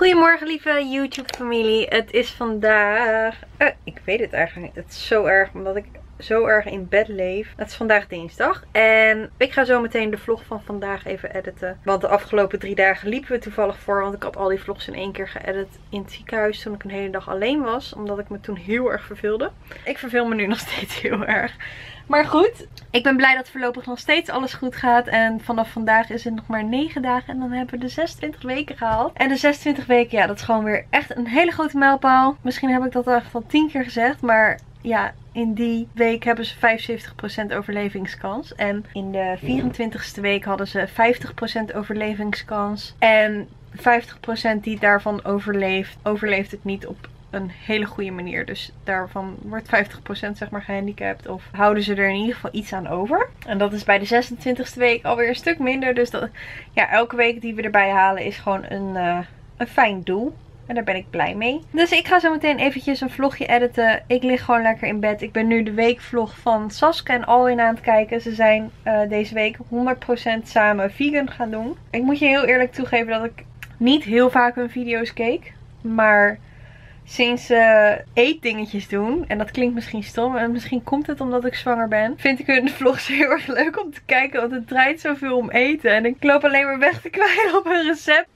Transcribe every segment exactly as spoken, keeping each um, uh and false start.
Goedemorgen lieve YouTube familie. Het is vandaag... Uh, ik weet het eigenlijk niet. Het is zo erg omdat ik zo erg in bed leef. Het is vandaag dinsdag. En ik ga zo meteen de vlog van vandaag even editen. Want de afgelopen drie dagen liepen we toevallig voor. Want ik had al die vlogs in één keer geëdit in het ziekenhuis toen ik een hele dag alleen was. Omdat ik me toen heel erg verveelde. Ik verveel me nu nog steeds heel erg. Maar goed, ik ben blij dat voorlopig nog steeds alles goed gaat. En vanaf vandaag is het nog maar negen dagen. En dan hebben we de zesentwintig weken gehaald. En de zesentwintig weken, ja, dat is gewoon weer echt een hele grote mijlpaal. Misschien heb ik dat echt al tien keer gezegd. Maar ja, in die week hebben ze vijfenzeventig procent overlevingskans. En in de vierentwintigste week hadden ze vijftig procent overlevingskans. En vijftig procent die daarvan overleeft, overleeft het niet op een hele goede manier. Dus daarvan wordt vijftig procent zeg maar gehandicapt. Of houden ze er in ieder geval iets aan over. En dat is bij de zesentwintigste week alweer een stuk minder. Dus dat, ja, elke week die we erbij halen is gewoon een, uh, een fijn doel. En daar ben ik blij mee. Dus ik ga zo meteen eventjes een vlogje editen. Ik lig gewoon lekker in bed. Ik ben nu de weekvlog van Saskia en Alwin aan het kijken. Ze zijn uh, deze week honderd procent samen vegan gaan doen. Ik moet je heel eerlijk toegeven dat ik niet heel vaak hun video's keek. Maar sinds ze uh, eetdingetjes doen, en dat klinkt misschien stom, en misschien komt het omdat ik zwanger ben, vind ik hun vlogs heel erg leuk om te kijken, want het draait zoveel om eten. En ik loop alleen maar weg te kwijlen op een recept.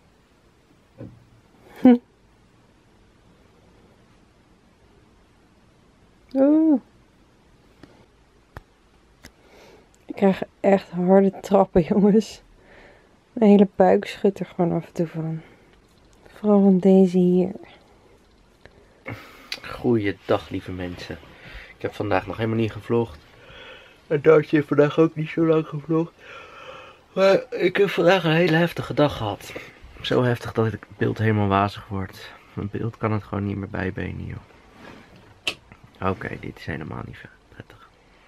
Hm. Oeh. Ik krijg echt harde trappen, jongens. Mijn hele buik schudt er gewoon af en toe van. Vooral van deze hier. Goeiedag lieve mensen. Ik heb vandaag nog helemaal niet gevlogd. En Dartje heeft vandaag ook niet zo lang gevlogd. Maar ik heb vandaag een hele heftige dag gehad. Zo heftig dat het beeld helemaal wazig wordt. Mijn beeld kan het gewoon niet meer bijbenen, joh. Oké, okay, dit is helemaal niet prettig.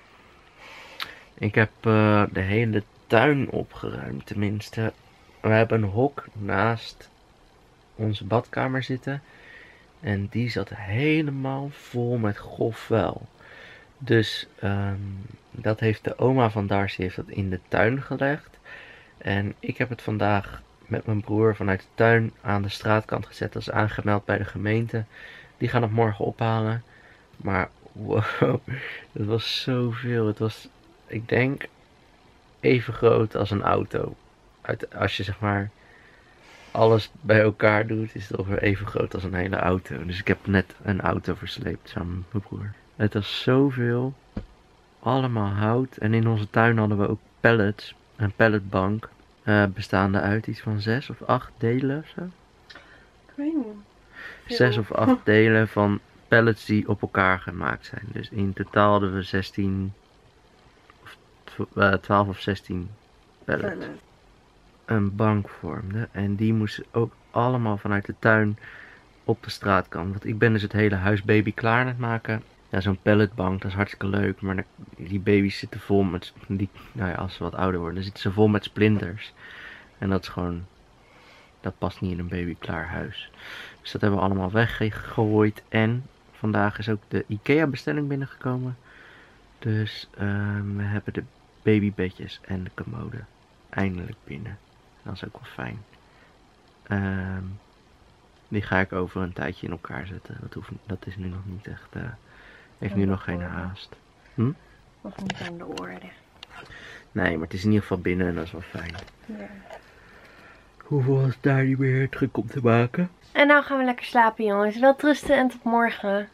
Ik heb uh, de hele tuin opgeruimd, tenminste. We hebben een hok naast onze badkamer zitten. En die zat helemaal vol met grof vuil. Dus um, dat heeft de oma van Darcy heeft dat in de tuin gelegd. En ik heb het vandaag met mijn broer vanuit de tuin aan de straatkant gezet. Dat is aangemeld bij de gemeente. Die gaan het morgen ophalen. Maar wow, het was zoveel. Het was, ik denk, even groot als een auto. Uit, als je zeg maar alles bij elkaar doet, is het ongeveer even groot als een hele auto. Dus ik heb net een auto versleept samen met mijn broer. Het was zoveel. Allemaal hout. En in onze tuin hadden we ook pallets. Een palletbank. Uh, bestaande uit iets van zes of acht delen of zo. Ik weet niet. Zes of acht delen van pallets die op elkaar gemaakt zijn. Dus in totaal hadden we zestien of twaalf of zestien pallets. Een bank vormde. En die moesten ook allemaal vanuit de tuin op de straatkant. Want ik ben dus het hele huis baby klaar aan het maken. Ja, zo'n palletbank, dat is hartstikke leuk. Maar die baby's zitten vol met, die, nou ja, als ze wat ouder worden, dan zitten ze vol met splinters. En dat is gewoon, dat past niet in een baby klaar huis. Dus dat hebben we allemaal weggegooid. En vandaag is ook de IKEA bestelling binnengekomen. Dus um, we hebben de babybedjes en de commode eindelijk binnen. Dat is ook wel fijn. Um, die ga ik over een tijdje in elkaar zetten. Dat, hoeft, dat is nu nog niet echt, uh, heeft nu nog geen haast. Hm? Nog niet aan de orde. Nee, maar het is in ieder geval binnen en dat is wel fijn. Ja. Hoeveel was daar niet meer druk om te maken? En nou gaan we lekker slapen, jongens. Wel rusten en tot morgen.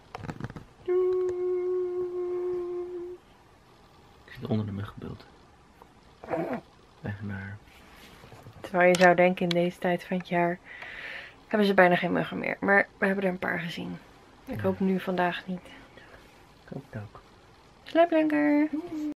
Ik zit onder de muggenbult. Weg naar. Terwijl je zou denken in deze tijd van het jaar hebben ze bijna geen muggen meer. Maar we hebben er een paar gezien. Ik hoop nu vandaag niet. Ik hoop het ook. Slaap lekker.